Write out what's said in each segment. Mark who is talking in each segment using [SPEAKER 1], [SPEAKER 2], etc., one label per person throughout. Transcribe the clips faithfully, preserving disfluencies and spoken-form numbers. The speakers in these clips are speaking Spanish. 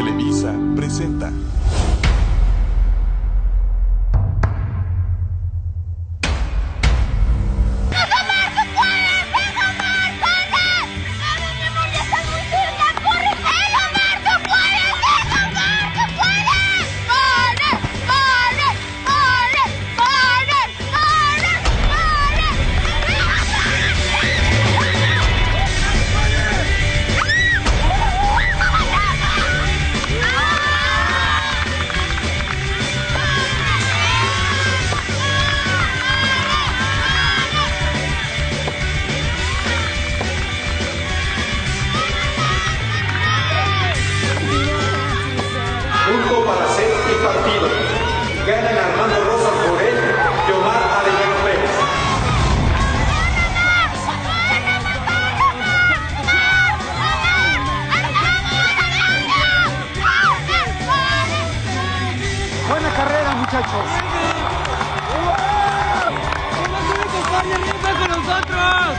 [SPEAKER 1] Televisa presenta.
[SPEAKER 2] Punto para set y partido. Ganan Armando Rosas Morel y Omar Arellano Pérez.
[SPEAKER 3] Buena carrera, muchachos.
[SPEAKER 4] ¡Con nosotros!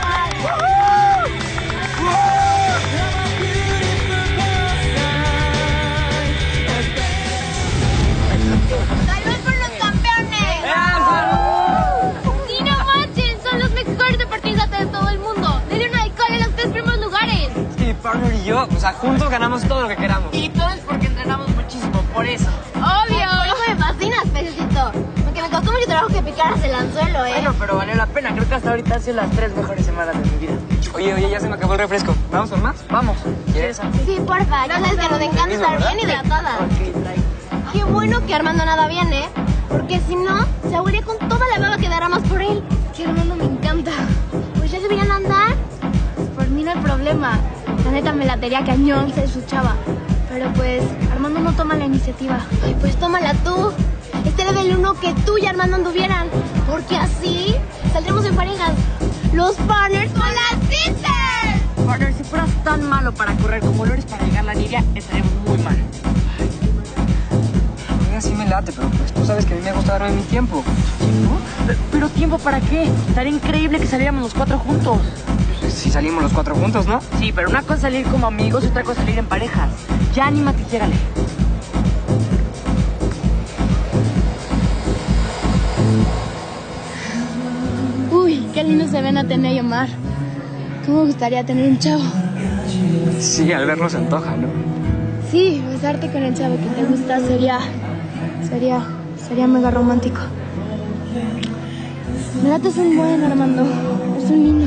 [SPEAKER 5] ¡Salud por los campeones! ¡Sí, no manchen! Son los mejores deportistas de todo el mundo. Le dieron alcohol en los tres primeros lugares.
[SPEAKER 4] Sí, partner y yo, o sea, juntos ganamos todo lo que queramos.
[SPEAKER 6] Y todo es porque entrenamos muchísimo, por eso.
[SPEAKER 5] ¡Obvio! Por eso me fascinas, pececito. Porque me costó mucho trabajo que picaras el anzuelo, ¿eh?
[SPEAKER 6] Bueno, pero valió la pena. Creo que hasta ahorita han sido las tres mejores semanas de mi vida.
[SPEAKER 4] Oye, oye, ya se me acabó el refresco. ¿Vamos por más?
[SPEAKER 6] Vamos.
[SPEAKER 4] ¿Quieres?
[SPEAKER 5] Sí, porfa. Ya sabes que nos encanta estar bien hidratadas.
[SPEAKER 6] Ok, trae.
[SPEAKER 5] Qué bueno que Armando nada bien, ¿eh? Porque si no, se ahogaría con toda la baba que derramas por él. Que Armando me encanta. Pues ya se vienen a andar. Por mí no hay problema. La neta me latería cañón ser su chava. Pero pues, Armando no toma la iniciativa. Ay, pues tómala tú. Este era del uno que tú y Armando anduvieran. Porque así saldremos en parejas. Los partners con las sisters.
[SPEAKER 6] Partner, si fueras tan malo para correr como lo eres para llegar a la Nidia, estaríamos muy mal.
[SPEAKER 4] Mira, sí me late, pero pues tú sabes que a mí me gusta darme mi tiempo.
[SPEAKER 6] ¿No? ¿Pero tiempo para qué? Estaría increíble que saliéramos los cuatro juntos.
[SPEAKER 4] Pues, si salimos los cuatro juntos, ¿no?
[SPEAKER 6] Sí, pero una cosa es salir como amigos y otra cosa es salir en parejas. Ya anímate y llégale.
[SPEAKER 5] Uy, qué lindo se ven Atenea y Omar. ¿Cómo me gustaría tener un chavo?
[SPEAKER 4] Sí, al verlo se antoja, ¿no?
[SPEAKER 5] Sí, besarte con el chavo que te gusta sería... Sería... Sería mega romántico. Me late es un buen, Armando. Es un lindo.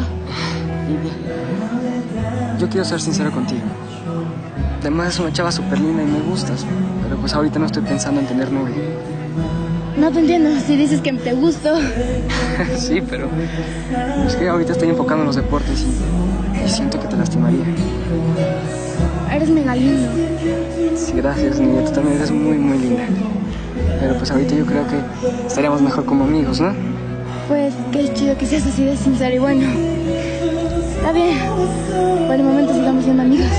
[SPEAKER 4] Livia, yo quiero ser sincero contigo. Además es una chava súper linda y me gustas. Pero pues ahorita no estoy pensando en tener novio.
[SPEAKER 5] No te entiendo si dices que te gusto.
[SPEAKER 4] Sí, pero... Es que ahorita estoy enfocando en los deportes y, y siento que te lastimaría.
[SPEAKER 5] Eres mega lindo.
[SPEAKER 4] Sí, gracias, niña. Tú también eres muy, muy linda. Pero pues ahorita yo creo que estaríamos mejor como amigos, ¿no?
[SPEAKER 5] Pues qué chido que seas así de sincero y bueno. Está bien. Por el momento sigamos siendo amigos.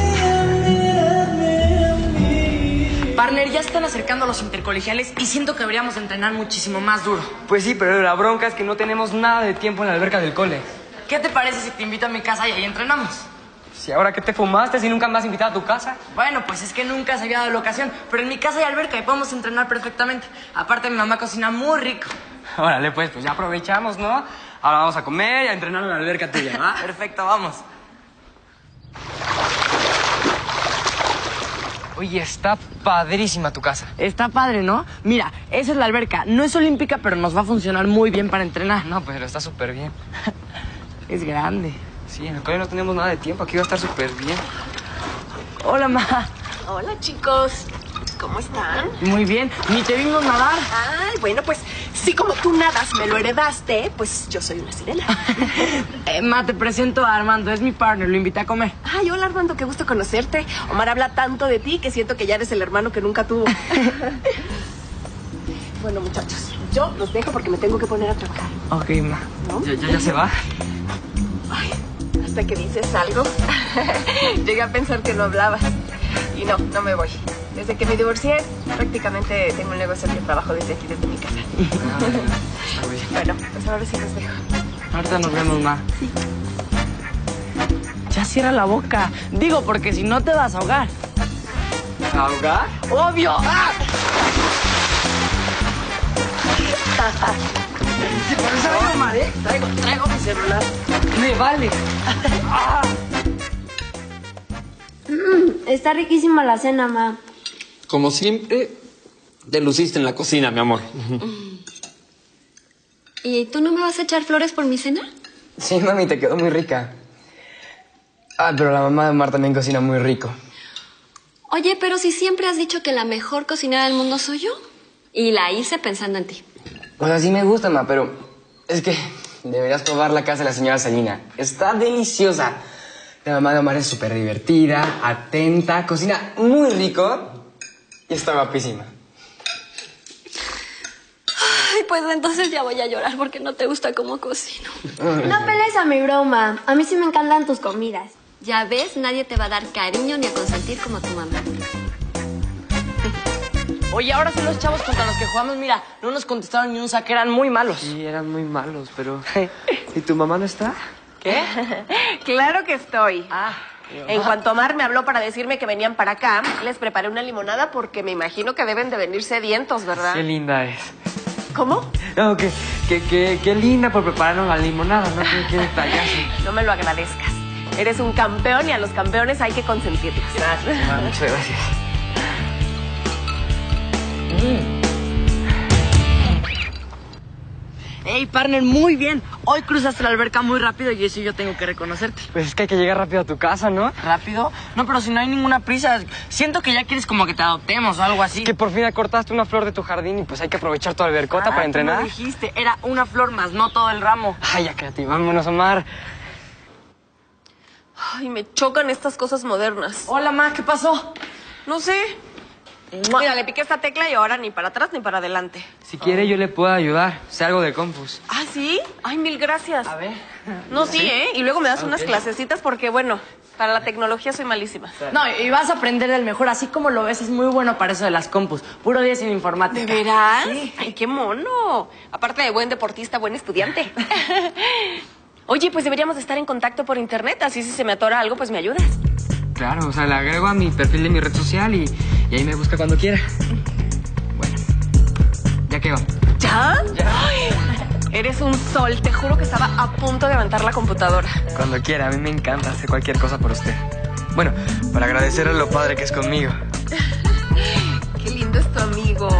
[SPEAKER 6] Partner, ya están acercando a los intercolegiales y siento que deberíamos entrenar muchísimo más duro.
[SPEAKER 4] Pues sí, pero la bronca es que no tenemos nada de tiempo en la alberca del cole.
[SPEAKER 6] ¿Qué te parece si te invito a mi casa y ahí entrenamos?
[SPEAKER 4] Si ahora que te fumaste, si nunca me has invitado a tu casa.
[SPEAKER 6] Bueno, pues es que nunca se había dado la ocasión, pero en mi casa hay alberca y podemos entrenar perfectamente. Aparte, mi mamá cocina muy rico.
[SPEAKER 4] Órale, pues, pues ya aprovechamos, ¿no? Ahora vamos a comer y a entrenar en la alberca tuya, ¿va?
[SPEAKER 6] Perfecto, vamos.
[SPEAKER 4] Oye, está padrísima tu casa.
[SPEAKER 6] Está padre, ¿no? Mira, esa es la alberca. No es olímpica, pero nos va a funcionar muy bien para entrenar.
[SPEAKER 4] No, pero está súper bien.
[SPEAKER 6] Es grande.
[SPEAKER 4] Sí, en el cole no tenemos nada de tiempo. Aquí va a estar súper bien.
[SPEAKER 6] Hola, ma.
[SPEAKER 7] Hola, chicos. ¿Cómo están?
[SPEAKER 6] Muy bien. Ni te vimos nadar.
[SPEAKER 7] Ay, bueno, pues, si como tú nadas me lo heredaste, pues yo soy una sirena.
[SPEAKER 6] eh, ma, te presento a Armando. Es mi partner. Lo invité a comer.
[SPEAKER 7] Ay, hola, Armando. Qué gusto conocerte. Omar habla tanto de ti que siento que ya eres el hermano que nunca tuvo. Bueno, muchachos, yo los dejo porque me tengo que poner a trabajar.
[SPEAKER 6] Ok, ma.
[SPEAKER 7] ¿No?
[SPEAKER 4] ¿Ya, ya, ya se va?
[SPEAKER 7] Ay, hasta que dices algo. Llegué a pensar que no hablabas. Y no, no me voy. Desde que me divorcié, prácticamente tengo un negocio que trabajo desde aquí, desde mi casa. Bueno, pues ahora sí los dejo.
[SPEAKER 6] Ahorita nos vemos, ma. Sí. Ya cierra la boca. Digo, porque si no te vas a ahogar.
[SPEAKER 4] desahogar?
[SPEAKER 6] ¡Obvio! ¡Ah! Traigo, Omar, ¿eh? Traigo, traigo mi celular.
[SPEAKER 4] Me vale.
[SPEAKER 6] Ah.
[SPEAKER 5] Mm, está riquísima la cena, ma.
[SPEAKER 1] Como siempre, te luciste en la cocina, mi amor.
[SPEAKER 8] ¿Y tú no me vas a echar flores por mi cena?
[SPEAKER 4] Sí, mami, te quedó muy rica. Ah, pero la mamá de Omar también cocina muy rico.
[SPEAKER 8] Oye, pero si siempre has dicho que la mejor cocinera del mundo soy yo. Y la hice pensando en ti.
[SPEAKER 4] O sea, sí me gusta, ma, pero es que deberías probar la casa de la señora Celina. Está deliciosa. La mamá de Omar es súper divertida, atenta, cocina muy rico y está guapísima.
[SPEAKER 8] Ay, pues entonces ya voy a llorar porque no te gusta cómo cocino.
[SPEAKER 5] No pelees a mi broma. A mí sí me encantan tus comidas.
[SPEAKER 8] Ya ves, nadie te va a dar cariño ni a consentir como tu mamá.
[SPEAKER 6] Oye, ahora sí los chavos contra los que jugamos, mira, no nos contestaron ni un saque, eran muy malos.
[SPEAKER 4] Sí, eran muy malos, pero... ¿Y tu mamá no está?
[SPEAKER 6] ¿Qué?
[SPEAKER 7] Claro que estoy.
[SPEAKER 6] Ah.
[SPEAKER 7] En cuanto Omar me habló para decirme que venían para acá, les preparé una limonada porque me imagino que deben de venir sedientos, ¿verdad?
[SPEAKER 4] Qué linda es.
[SPEAKER 7] ¿Cómo?
[SPEAKER 4] No, que, que, que, qué linda por prepararnos la limonada, ¿no? Qué, qué detallazo.
[SPEAKER 7] No me lo agradezcas. Eres un campeón y a los campeones hay que consentirlos.
[SPEAKER 4] Gracias, mamá, muchas gracias.
[SPEAKER 6] Ey, partner, muy bien. Hoy cruzaste la alberca muy rápido y eso yo tengo que reconocerte.
[SPEAKER 4] Pues es que hay que llegar rápido a tu casa, ¿no?
[SPEAKER 6] ¿Rápido? No, pero si no hay ninguna prisa. Siento que ya quieres como que te adoptemos o algo así.
[SPEAKER 4] Es que por fin cortaste una flor de tu jardín y pues hay que aprovechar tu albercota
[SPEAKER 6] Ah,
[SPEAKER 4] para entrenar.
[SPEAKER 6] tú lo dijiste, era una flor más, no todo el ramo.
[SPEAKER 4] Ay, ya cállate, vámonos, Omar.
[SPEAKER 7] Ay, me chocan estas cosas modernas.
[SPEAKER 6] Hola, ma, ¿qué pasó?
[SPEAKER 7] No sé. Mira, le piqué esta tecla y ahora ni para atrás ni para adelante.
[SPEAKER 4] Si quiere, yo le puedo ayudar. Sé algo de Compus.
[SPEAKER 7] ¿Ah, sí? Ay, mil gracias.
[SPEAKER 6] A ver.
[SPEAKER 7] No, sí, ¿eh? Y luego me das unas clasecitas porque, bueno, para la tecnología soy malísima.
[SPEAKER 6] No, y vas a aprender del mejor, así como lo ves, es muy bueno para eso de las compus. Puro diez en informática.
[SPEAKER 7] ¿De veras?
[SPEAKER 6] Sí.
[SPEAKER 7] Ay, qué mono. Aparte de buen deportista, buen estudiante. Oye, pues deberíamos de estar en contacto por internet, así si se me atora algo, pues me ayudas.
[SPEAKER 4] Claro, o sea, le agrego a mi perfil de mi red social y, y ahí me busca cuando quiera. Bueno, ya quedó.
[SPEAKER 7] ¿Ya? Ay, eres un sol, te juro que estaba a punto de levantar la computadora.
[SPEAKER 4] Cuando quiera, a mí me encanta hacer cualquier cosa por usted. Bueno, para agradecerle lo padre que es conmigo.
[SPEAKER 7] Qué lindo es tu amigo.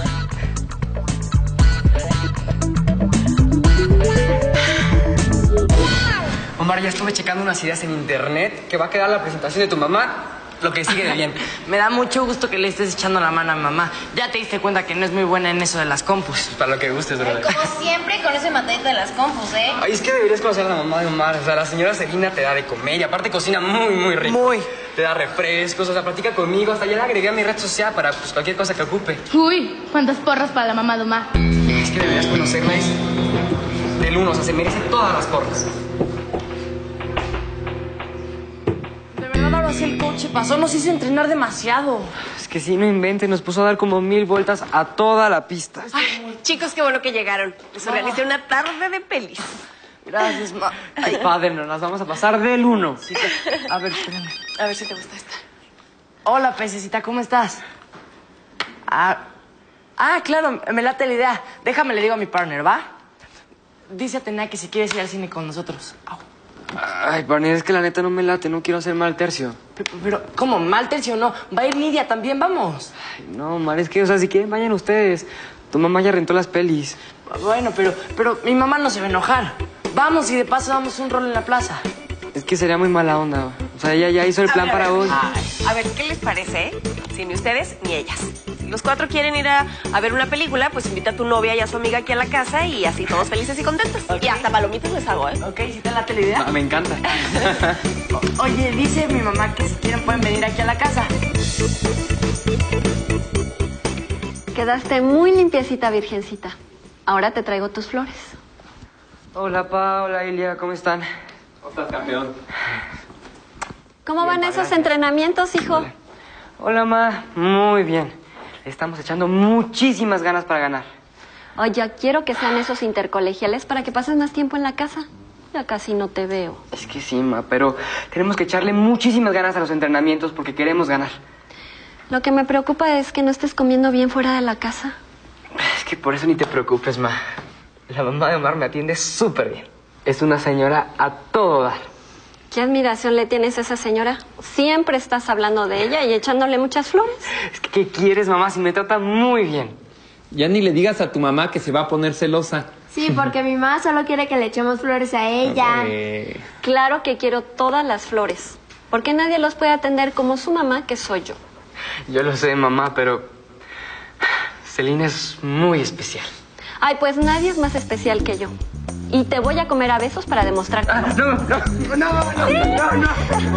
[SPEAKER 4] Omar, ya estuve checando unas ideas en internet que va a quedar la presentación de tu mamá lo que sigue de bien.
[SPEAKER 6] Me da mucho gusto que le estés echando la mano a mi mamá. Ya te diste cuenta que no es muy buena en eso de las compus.
[SPEAKER 4] Para lo que gustes, brother.
[SPEAKER 5] Como siempre con ese matadito de las compus, ¿eh?
[SPEAKER 4] Ay, es que deberías conocer a la mamá de Omar. O sea, la señora Celina te da de comer y aparte cocina muy, muy rico.
[SPEAKER 6] Muy.
[SPEAKER 4] Te da refrescos, o sea, platica conmigo. Hasta ya la agregué a mi red social para pues, cualquier cosa que ocupe.
[SPEAKER 9] Uy, cuántas porras para la mamá de Omar.
[SPEAKER 4] Es que deberías conocerla. Es del uno, o sea, se merece todas las porras.
[SPEAKER 6] De verdad, ahora sí el coche pasó. Nos hizo entrenar demasiado.
[SPEAKER 4] Es que sí, no inventes. Nos puso a dar como mil vueltas a toda la pista.
[SPEAKER 7] Ay, chicos, qué bueno que llegaron. Les organicé una tarde de pelis.
[SPEAKER 6] Gracias, ma.
[SPEAKER 4] Ay, padre, nos las vamos a pasar del uno.
[SPEAKER 6] Sí, que- A ver, espérame.
[SPEAKER 7] A ver si te gusta esta.
[SPEAKER 6] Hola, pececita, ¿cómo estás? Ah, ah, claro, me late la idea. Déjame, le digo a mi partner, ¿va? Dice Atenea que si quieres ir al cine con nosotros. Au.
[SPEAKER 4] Ay, partner, es que la neta no me late. No quiero hacer mal tercio.
[SPEAKER 6] Pero, pero, ¿cómo? ¿Mal tercio no? Va a ir Nidia también, vamos.
[SPEAKER 4] Ay, no, Omar, es que, o sea, si quieren, vayan ustedes. Tu mamá ya rentó las pelis.
[SPEAKER 6] Bueno, pero, pero mi mamá no se va a enojar. Vamos y de paso damos un rol en la plaza.
[SPEAKER 4] Es que sería muy mala onda. O sea, ella ya hizo el plan
[SPEAKER 7] A ver,
[SPEAKER 4] para
[SPEAKER 7] a ver.
[SPEAKER 4] hoy.
[SPEAKER 7] Ay, a ver, ¿qué les parece? eh? Si ni ustedes ni ellas. Si los cuatro quieren ir a, a ver una película, pues invita a tu novia y a su amiga aquí a la casa y así todos felices y contentos.
[SPEAKER 6] Ok.
[SPEAKER 7] Y hasta palomitas les hago, ¿eh?
[SPEAKER 6] ¿Ok? ¿Si te late la idea?
[SPEAKER 4] Ah, me encanta.
[SPEAKER 6] O- Oye, dice mi mamá que si quieren pueden venir aquí a la casa.
[SPEAKER 8] Quedaste muy limpiecita, virgencita. Ahora te traigo tus flores.
[SPEAKER 4] Hola, Pa. Hola, Ilia. ¿Cómo están?
[SPEAKER 1] ¿Cómo estás, campeón?
[SPEAKER 8] ¿Cómo
[SPEAKER 4] Bien,
[SPEAKER 8] van esos
[SPEAKER 4] gracias.
[SPEAKER 8] entrenamientos, hijo?
[SPEAKER 4] Hola, Ma. Muy bien. Le estamos echando muchísimas ganas para ganar.
[SPEAKER 8] Oye, quiero que sean esos intercolegiales para que pases más tiempo en la casa. Ya casi no te veo.
[SPEAKER 4] Es que sí, Ma, pero tenemos que echarle muchísimas ganas a los entrenamientos porque queremos ganar.
[SPEAKER 8] Lo que me preocupa es que no estés comiendo bien fuera de la casa.
[SPEAKER 4] Es que por eso ni te preocupes, ma. La mamá de Omar me atiende súper bien. Es una señora a todo dar.
[SPEAKER 8] ¿Qué admiración le tienes a esa señora? Siempre estás hablando de ella y echándole muchas flores.
[SPEAKER 4] Es que, ¿qué quieres, mamá? Si me trata muy bien.
[SPEAKER 1] Ya ni le digas a tu mamá que se va a poner celosa.
[SPEAKER 5] Sí, porque mi mamá solo quiere que le echemos flores a ella.
[SPEAKER 1] Eh...
[SPEAKER 8] Claro que quiero todas las flores. Porque nadie los puede atender como su mamá, que soy yo.
[SPEAKER 4] Yo lo sé, mamá, pero Celina es muy especial.
[SPEAKER 8] Ay, pues nadie es más especial que yo. Y te voy a comer a besos para demostrarte.
[SPEAKER 4] Ah, no, no, no, no, no,
[SPEAKER 8] ¿Sí?
[SPEAKER 4] no, no.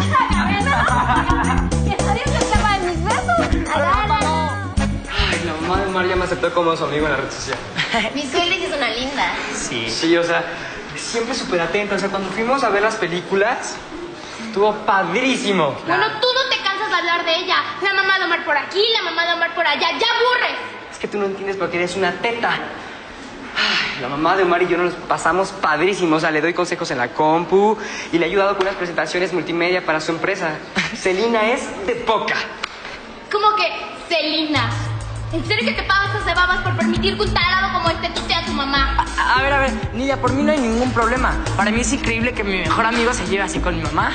[SPEAKER 5] ¡Que nadie se escapa de mis besos! ¡Agarra!
[SPEAKER 4] Ay, la mamá de Omar ya me aceptó como su amigo en la red social.
[SPEAKER 5] Mi suegra es una linda.
[SPEAKER 4] Sí. Sí, o sea, siempre súper atenta. O sea, cuando fuimos a ver las películas, estuvo padrísimo.
[SPEAKER 9] Bueno, tú no te cansas de hablar de ella. La mamá de Omar por aquí, la mamá de Omar por allá. ¡Ya aburres!
[SPEAKER 4] Es que tú no entiendes porque eres una teta. Ay, la mamá de Omar y yo nos pasamos padrísimos. O sea, le doy consejos en la compu y le he ayudado con unas presentaciones multimedia para su empresa. Celina es de poca.
[SPEAKER 9] ¿Cómo que Celina? ¿En serio que te pasas de babas por permitir que un tarado como este tutee a tu mamá?
[SPEAKER 6] A, a ver, a ver, Nidia, por mí no hay ningún problema. Para mí es increíble que mi mejor amigo se lleve así con mi mamá.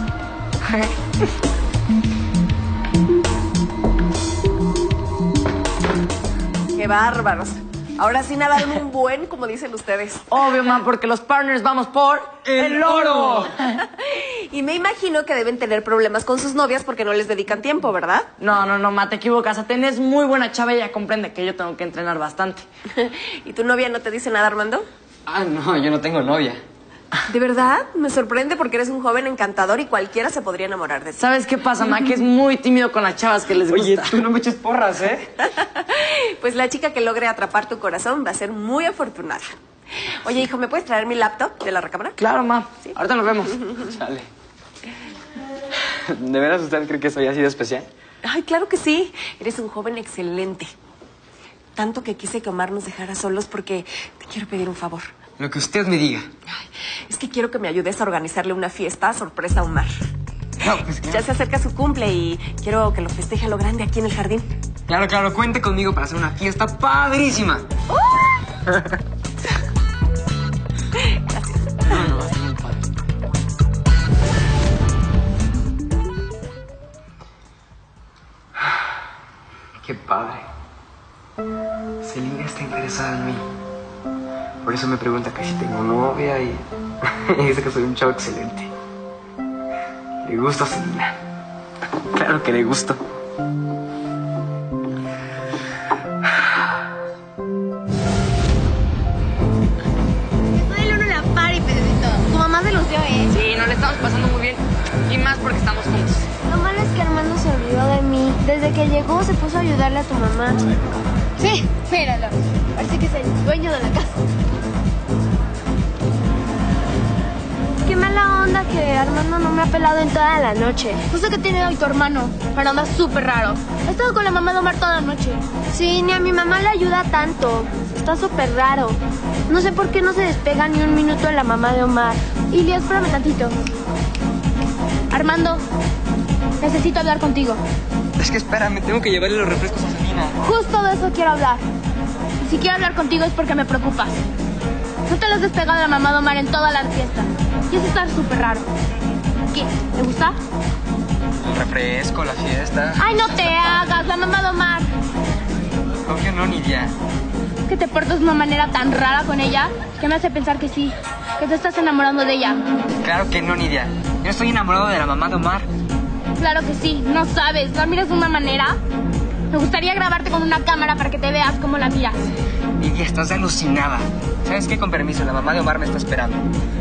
[SPEAKER 7] ¡Qué bárbaros! Ahora sí nadaron un buen, como dicen ustedes.
[SPEAKER 6] Obvio, ma, porque los partners vamos por el oro.
[SPEAKER 7] Y me imagino que deben tener problemas con sus novias porque no les dedican tiempo, ¿verdad?
[SPEAKER 6] No, no, no, ma, te equivocas. Aten es muy buena chava y ella comprende que yo tengo que entrenar bastante.
[SPEAKER 7] ¿Y tu novia no te dice nada, Armando?
[SPEAKER 4] Ah, no, yo no tengo novia.
[SPEAKER 7] ¿De verdad? Me sorprende porque eres un joven encantador y cualquiera se podría enamorar de ti.
[SPEAKER 6] ¿Sabes qué pasa, ma? Que es muy tímido con las chavas que les gusta.
[SPEAKER 4] Oye, tú no me eches porras, ¿eh?
[SPEAKER 7] Pues la chica que logre atrapar tu corazón va a ser muy afortunada. Oye, hijo, ¿me puedes traer mi laptop de la recámara?
[SPEAKER 6] Claro, ma.
[SPEAKER 7] ¿Sí?
[SPEAKER 6] Ahorita nos vemos.
[SPEAKER 4] Chale. ¿De veras usted cree que soy así de especial?
[SPEAKER 7] Ay, claro que sí. Eres un joven excelente. Tanto que quise que Omar nos dejara solos porque te quiero pedir un favor.
[SPEAKER 4] Lo que usted me diga.
[SPEAKER 7] Ay, es que quiero que me ayudes a organizarle una fiesta sorpresa a Omar.
[SPEAKER 4] No, pues
[SPEAKER 7] Ya se acerca su cumple y quiero que lo festeje a lo grande aquí en el jardín.
[SPEAKER 4] Claro, claro, cuente conmigo para hacer una fiesta padrísima.
[SPEAKER 7] Gracias.
[SPEAKER 4] No, no, va a ser muy padre. Qué padre. Celina está interesada en mí. Por eso me pregunta que si tengo novia y dice que soy un chavo excelente. ¿Le gusta a Celina? Claro que le gusto.
[SPEAKER 5] Estoy en una party, Pedrito. Tu mamá se lució, ¿eh?
[SPEAKER 6] Sí, nos le estamos pasando muy bien. Y más porque estamos juntos.
[SPEAKER 5] Lo malo es que Armando se olvidó de mí. Desde que llegó se puso a ayudarle a tu mamá. Sí, míralo. Parece que es el dueño de la casa. Qué mala onda que Armando no me ha pelado en toda la noche.
[SPEAKER 9] No sé qué tiene hoy tu hermano, pero anda súper raro. He estado con la mamá de Omar toda la noche.
[SPEAKER 5] Sí, ni a mi mamá le ayuda tanto. Está súper raro. No sé por qué no se despega ni un minuto de la mamá de Omar.
[SPEAKER 9] Ilia, espérame tantito. Armando, necesito hablar contigo.
[SPEAKER 4] Es que espérame, tengo que llevarle los refrescos a Celina.
[SPEAKER 9] Justo de eso quiero hablar. Y si quiero hablar contigo es porque me preocupas. No te lo has despegado de la mamá de Omar en toda la fiesta. Y eso está súper raro. ¿Qué? ¿Te gusta?
[SPEAKER 4] El refresco, la fiesta.
[SPEAKER 9] ¡Ay, no te hagas! La mamá de Omar.
[SPEAKER 4] Obvio no, Nidia.
[SPEAKER 9] Es que te portas de una manera tan rara con ella que me hace pensar que sí, que te estás enamorando de ella.
[SPEAKER 4] Claro que no, Nidia. Yo estoy enamorado de la mamá de Omar.
[SPEAKER 9] Claro que sí, no sabes, la miras de una manera. Me gustaría grabarte con una cámara para que te veas cómo la miras.
[SPEAKER 4] Nidia, estás alucinada. ¿Sabes qué? Con permiso, la mamá de Omar me está esperando.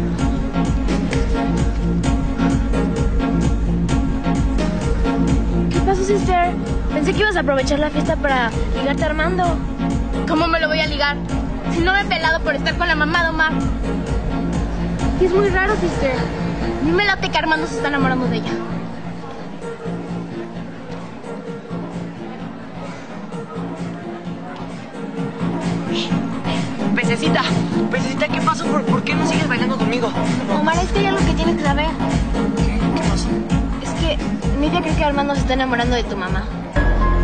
[SPEAKER 5] ¿Qué pasó, sister? Pensé que ibas a aprovechar la fiesta para ligarte a Armando.
[SPEAKER 9] ¿Cómo me lo voy a ligar? Si no me he pelado por estar con la mamá de Omar.
[SPEAKER 5] Y es muy raro, sister.
[SPEAKER 9] A mí me late que Armando se está enamorando de ella.
[SPEAKER 6] Pececita, Pececita, ¿qué pasó? ¿Por, ¿Por qué no sigues bailando conmigo?
[SPEAKER 5] Omar, es que hay algo que tienes que saber.
[SPEAKER 6] ¿Qué, ¿Qué pasó?
[SPEAKER 5] Es que Nidia cree que Armando se está enamorando de tu mamá.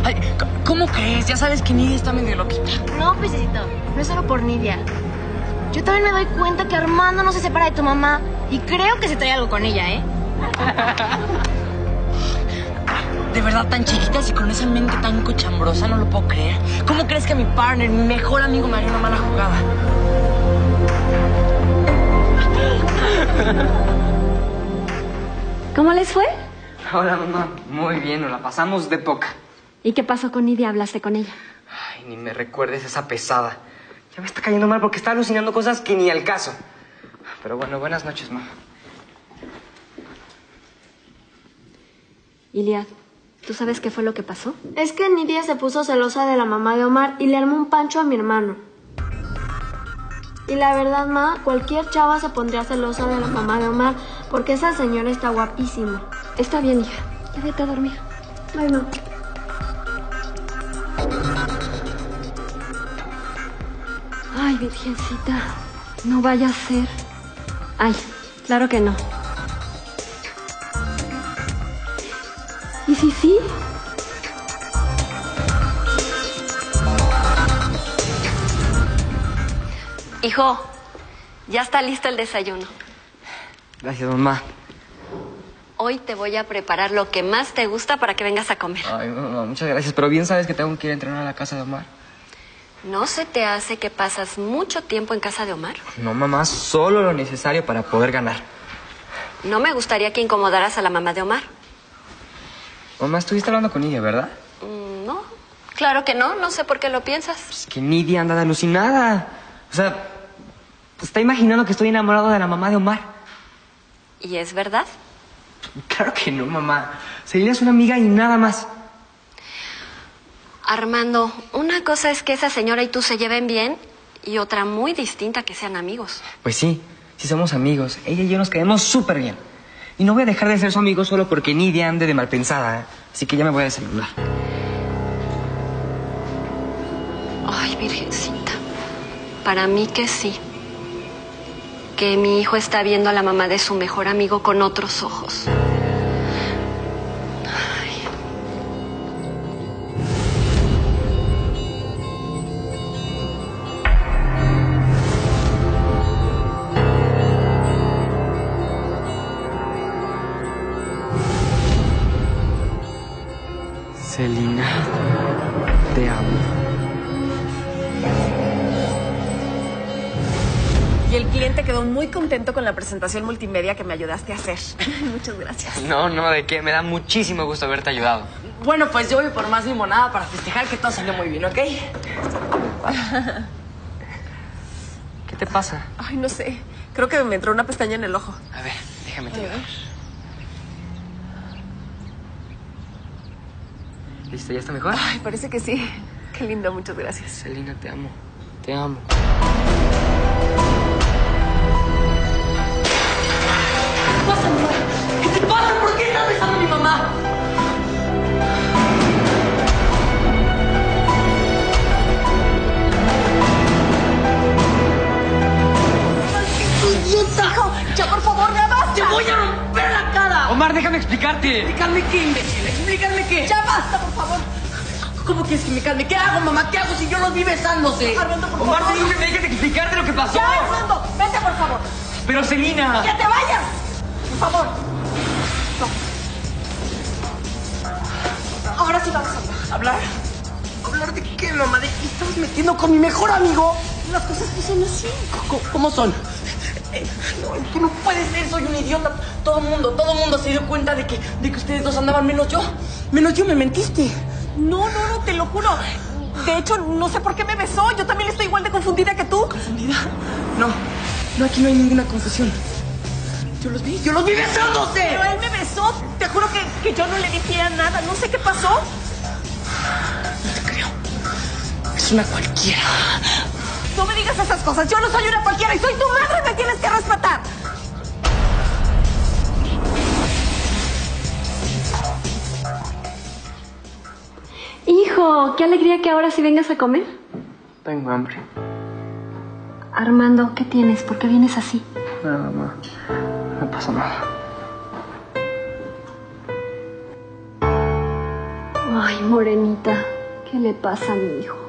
[SPEAKER 6] Ay, ¿cómo crees? Ya sabes que Nidia está medio loquita.
[SPEAKER 5] No, pececito, no es solo por Nidia. Yo también me doy cuenta que Armando no se separa de tu mamá y creo que se trae algo con ella, ¿eh?
[SPEAKER 6] De verdad, tan chiquitas y con esa mente tan cochambrosa, no lo puedo creer. ¿Cómo crees que mi partner, mi mejor amigo, me haría una mala jugada?
[SPEAKER 8] ¿Cómo les fue?
[SPEAKER 4] Hola, mamá. Muy bien, nos la pasamos de poca.
[SPEAKER 8] ¿Y qué pasó con Nidia? ¿Hablaste con ella?
[SPEAKER 4] Ay, ni me recuerdes esa pesada. Ya me está cayendo mal porque está alucinando cosas que ni al caso. Pero bueno, buenas noches, mamá.
[SPEAKER 8] Iliad, ¿tú sabes qué fue lo que pasó?
[SPEAKER 10] Es que Nidia se puso celosa de la mamá de Omar y le armó un pancho a mi hermano. Y la verdad, ma, cualquier chava se pondría celosa de la mamá de Omar porque esa señora está guapísima.
[SPEAKER 8] Está bien, hija. Ya vete a dormir.
[SPEAKER 10] Ay, no.
[SPEAKER 8] Ay, virgencita, no vaya a ser. Ay, claro que no. ¿Y si sí? Hijo, ya está listo el desayuno.
[SPEAKER 4] Gracias, mamá.
[SPEAKER 8] Hoy te voy a preparar lo que más te gusta para que vengas a comer.
[SPEAKER 4] Ay, mamá, muchas gracias. Pero bien sabes que tengo que ir a entrenar a la casa de Omar.
[SPEAKER 8] ¿No se te hace que pasas mucho tiempo en casa de Omar?
[SPEAKER 4] No, mamá, solo lo necesario para poder ganar.
[SPEAKER 8] No me gustaría que incomodaras a la mamá de Omar.
[SPEAKER 4] Mamá, estuviste hablando con Nidia, ¿verdad?
[SPEAKER 8] Mm, no, claro que no. No sé por qué lo piensas.
[SPEAKER 4] Es que Nidia anda de alucinada. O sea, está imaginando que estoy enamorado de la mamá de Omar.
[SPEAKER 8] ¿Y es verdad?
[SPEAKER 4] Claro que no, mamá. Selina es una amiga y nada más.
[SPEAKER 8] Armando, una cosa es que esa señora y tú se lleven bien y otra muy distinta que sean amigos.
[SPEAKER 4] Pues sí, sí somos amigos. Ella y yo nos quedamos súper bien. Y no voy a dejar de ser su amigo solo porque Nidia ande de malpensada, ¿eh? Así que ya me voy a desayunar.
[SPEAKER 8] Ay, virgencita. Para mí que sí. Que mi hijo está viendo a la mamá de su mejor amigo con otros ojos.
[SPEAKER 4] Selina, te amo.
[SPEAKER 7] Y el cliente quedó muy contento con la presentación multimedia que me ayudaste a hacer. Muchas gracias.
[SPEAKER 4] No, no, ¿de qué? Me da muchísimo gusto haberte ayudado.
[SPEAKER 6] Bueno, pues yo voy por más limonada para festejar que todo salió muy bien, ¿ok?
[SPEAKER 4] ¿Qué te pasa?
[SPEAKER 7] Ay, no sé. Creo que me entró una pestaña en el ojo.
[SPEAKER 4] A ver, déjame te ayudar. ¿Listo? ¿Ya está mejor?
[SPEAKER 7] Ay, parece que sí. Qué lindo, muchas gracias.
[SPEAKER 4] Selina, te amo. Te amo.
[SPEAKER 6] ¿Qué pasa, mujer? ¿Qué te pasa? ¿Por qué estás besando a mi mamá? ¡Maldito idiota!
[SPEAKER 7] Hijo, ya por favor, ya basta.
[SPEAKER 6] ¡Te voy a romper la cara!
[SPEAKER 4] Omar, déjame explicarte.
[SPEAKER 6] ¿Explicarme qué, imbécil? ¿Explicarme qué?
[SPEAKER 7] Ya basta, por favor.
[SPEAKER 6] ¿Cómo quieres que me calme? ¿Qué hago, mamá? ¿Qué hago si yo los vi besándose?
[SPEAKER 7] Armando, por
[SPEAKER 4] Omar, te
[SPEAKER 7] favor.
[SPEAKER 4] digo que me dejes explicarte lo que pasó.
[SPEAKER 7] Ya, Armando, vete, por favor.
[SPEAKER 4] Pero Selina.
[SPEAKER 7] ¡Que te vayas! Por favor. No. Ahora sí vamos a hablar.
[SPEAKER 6] ¿Hablar? ¿Hablar de qué, mamá? ¿De qué estás metiendo con mi mejor amigo? Las cosas no son así. ¿Cómo, cómo son? Eh, no, es que no puede ser, soy un idiota. Todo el mundo, todo el mundo se dio cuenta de que, de que ustedes dos andaban, menos yo. Menos yo, me mentiste.
[SPEAKER 7] No, no, no, te lo juro. De hecho, no sé por qué me besó. Yo también estoy igual de confundida que tú.
[SPEAKER 6] ¿Confundida? No, no, aquí no hay ninguna confusión. Yo los vi, yo los vi besándose.
[SPEAKER 7] Pero él me besó. Te juro que, que yo no le dije nada. No sé qué pasó.
[SPEAKER 6] No te creo. Es una cualquiera.
[SPEAKER 7] No me digas esas cosas. Yo no soy una cualquiera y soy tu madre. Me tienes que respetar.
[SPEAKER 8] Hijo, qué alegría que ahora sí vengas a comer.
[SPEAKER 4] Tengo hambre.
[SPEAKER 8] Armando, ¿qué tienes? ¿Por qué vienes así?
[SPEAKER 4] No, mamá. No pasa nada.
[SPEAKER 8] Ay, Morenita, ¿qué le pasa a mi hijo?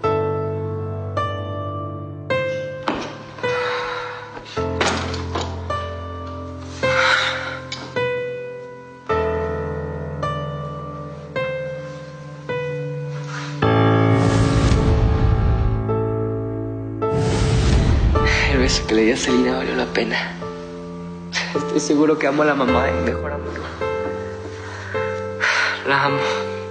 [SPEAKER 4] El beso que le di a Selena valió la pena. Estoy seguro que amo a la mamá de mi mejor amigo. La amo.